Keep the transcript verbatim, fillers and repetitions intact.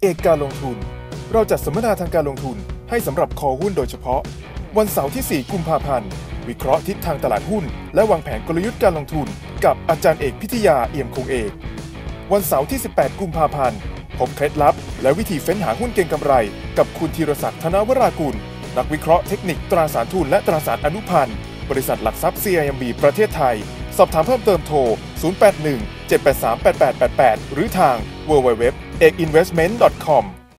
เอกการลงทุนเราจัดสัมมนาทางการลงทุนให้สำหรับคอหุ้นโดยเฉพาะวันเสาร์ที่สี่กุมภาพันธ์วิเคราะห์ทิศทางตลาดหุ้นและวางแผนกลยุทธ์การลงทุนกับอาจารย์เอกพิทยาเอี่ยมคงเอกวันเสาร์ที่สิบแปดกุมภาพันธ์พบเคล็ดลับและวิธีเฟ้นหาหุ้นเก็งกำไรกับคุณธีรศักดิ์ธนวรากุลนักวิเคราะห์เทคนิคตราสารทุนและตราสารอนุพันธ์บริษัทหลักทรัพย์ ซี ไอ เอ็ม บี ประเทศไทยสอบถามเพิ่มเติมโทรศูนย์ แปด หนึ่ง เจ็ด แปด สาม แปด แปด แปด แปดหรือทาง ดับเบิลยู ดับเบิลยู ดับเบิลยู ดอท เอก อินเวสท์เมนต์ ดอท คอม